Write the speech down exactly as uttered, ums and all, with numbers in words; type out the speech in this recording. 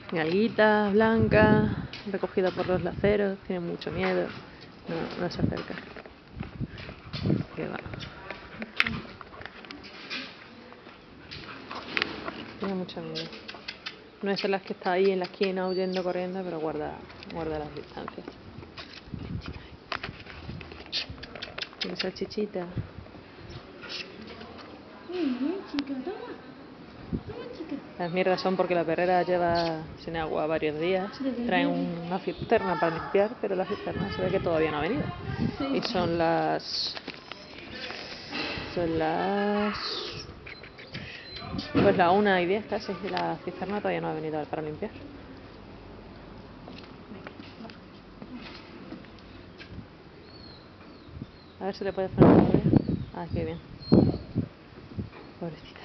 Galguita blanca, recogida por los laceros, tiene mucho miedo, no, no se acerca. Que va. Tiene mucho miedo. No es de las que está ahí en la esquina huyendo, corriendo, pero guarda, guarda las distancias. Tiene salchichita. Muy bien, chica, toma. Toma, chica. Las mierdas son porque la perrera lleva sin agua varios días. Traen una cisterna para limpiar, pero la cisterna se ve que todavía no ha venido. Sí. Y son las... Son las... Pues la una y diez casi, y la cisterna todavía no ha venido para limpiar. A ver si le puede frenar todavía. Ah, qué bien. Pobrecita.